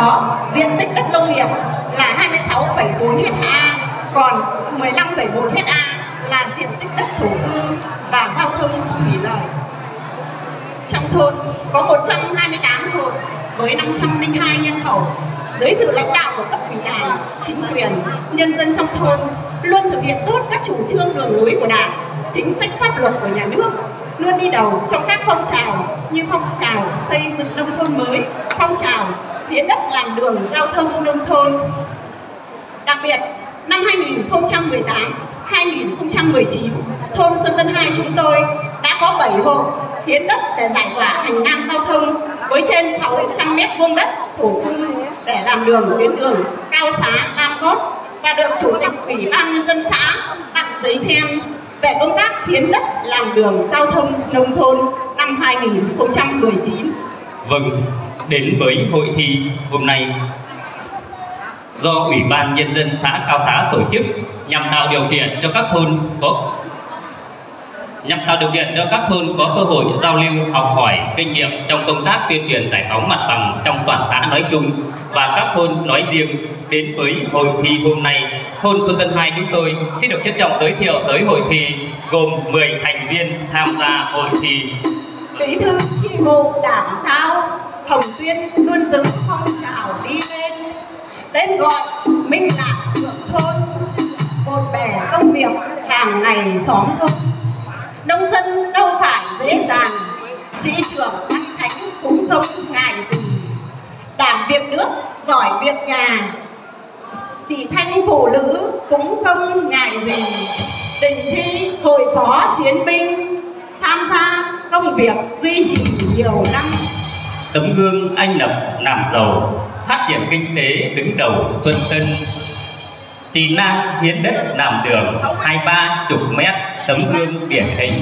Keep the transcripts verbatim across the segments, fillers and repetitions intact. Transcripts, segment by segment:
đó diện tích đất nông nghiệp là hai mươi sáu phẩy bốn ha, còn mười lăm phẩy một ha là diện tích đất thổ cư và giao thông thủy lợi. Trong thôn có một trăm hai mươi tám hộ với năm trăm lẻ hai nhân khẩu. Dưới sự lãnh đạo của cấp ủy Đảng, chính quyền, nhân dân trong thôn luôn thực hiện tốt các chủ trương đường lối của Đảng, chính sách pháp luật của nhà nước, luôn đi đầu trong các phong trào như phong trào xây dựng nông thôn mới, phong trào hiến đất làm đường giao thông nông thôn. Đặc biệt, năm hai nghìn không trăm mười tám đến hai nghìn không trăm mười chín, thôn Xuân Tân hai chúng tôi đã có bảy hộ hiến đất để giải tỏa hành lang giao thông với trên sáu trăm mét vuông đất thổ cư để làm đường tuyến đường Cao Xá Lam Cốt, và được Chủ tịch Ủy ban Nhân dân xã tặng giấy khen về công tác hiến đất làm đường giao thông nông thôn năm hai nghìn không trăm mười chín. Vâng, đến với hội thi hôm nay do Ủy ban Nhân dân xã Cao Xá tổ chức nhằm tạo điều kiện cho các thôn có nhằm tạo điều kiện cho các thôn có cơ hội giao lưu, học hỏi kinh nghiệm trong công tác tuyên truyền giải phóng mặt bằng trong toàn xã nói chung và các thôn nói riêng. Đến với hội thi hôm nay, thôn Xuân Tân hai chúng tôi xin được trân trọng giới thiệu tới hội thi gồm mười thành viên tham gia hội thi. Bí thư chi bộ Đảng Thao Hồng Tuyên luôn giữ phong trào đi lên, tên gọi Minh Lạc Thượng Thôn, một bè công việc hàng ngày xóm thôn. Nông dân đâu phải dễ dàng, chỉ trưởng Văn Khánh cũng không ngại gì. Đảm việc nước, giỏi việc nhà, chị Thanh phụ nữ cũng không ngại gì. Đình thi hội phó chiến binh, tham gia công việc duy trì nhiều năm. Tấm gương anh lập làm giàu, phát triển kinh tế đứng đầu Xuân Tân. Chị Nam hiến đất làm đường hai ba chục mét, tấm gương điển hình.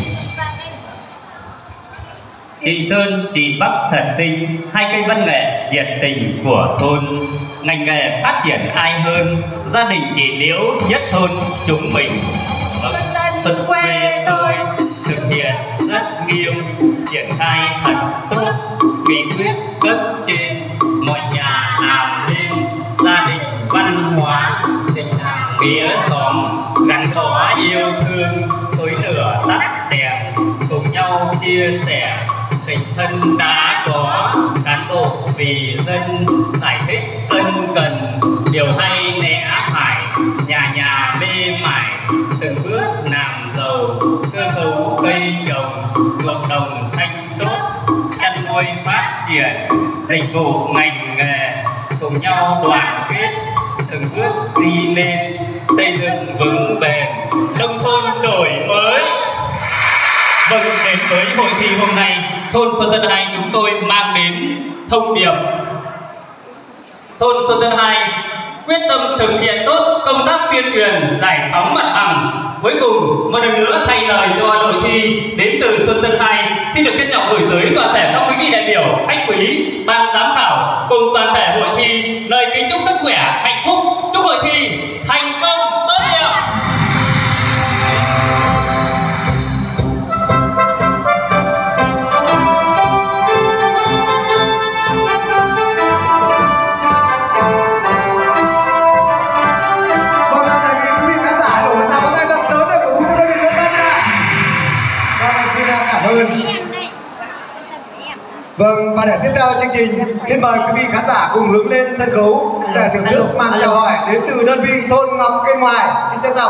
Chị Sơn, chị Bắc thật xinh, hai cây văn nghệ nhiệt tình của thôn. Ngành nghề phát triển ai hơn, gia đình chị Liễu nhất thôn chúng mình. Xuân quê tôi thực hiện rất nghiêm, triển khai thật tốt, nghị quyết cấp trên, mọi nhà làm nên gia đình văn hóa, tình nghĩa xóm gắn bó yêu thương, tối lửa tắt đèn, cùng nhau chia sẻ. Tình thân đã có, cán bộ vì dân giải thích ân cần, điều hay lẽ phải, nhà nhà mê mải, từng bước làm giàu, cơ cấu cây trồng, ruộng đồng xanh tốt, chăn nuôi phát triển, dịch vụ ngành nghề, cùng nhau đoàn kết, từng bước đi lên, xây dựng vững bền, nông thôn đổi mới. Vâng, đến với hội thi hôm nay, thôn Xuân Tân hai chúng tôi mang đến thông điệp. Thôn Xuân Tân hai quyết tâm thực hiện tốt công tác tuyên truyền giải phóng mặt bằng. Cuối cùng, một lần nữa thay lời cho đội thi đến từ Xuân Tân hai xin được trân trọng gửi tới toàn thể các quý vị đại biểu, khách quý, ban giám khảo cùng toàn thể hội thi lời kính chúc sức khỏe, hạnh phúc, chúc hội thi thành công tốt đẹp. Vâng, và để tiếp theo chương trình, xin mời quý vị khán giả cùng hướng lên sân khấu để thưởng thức màn chào hỏi đến từ đơn vị thôn Ngọc Yên Ngoài. Xin trân trọng.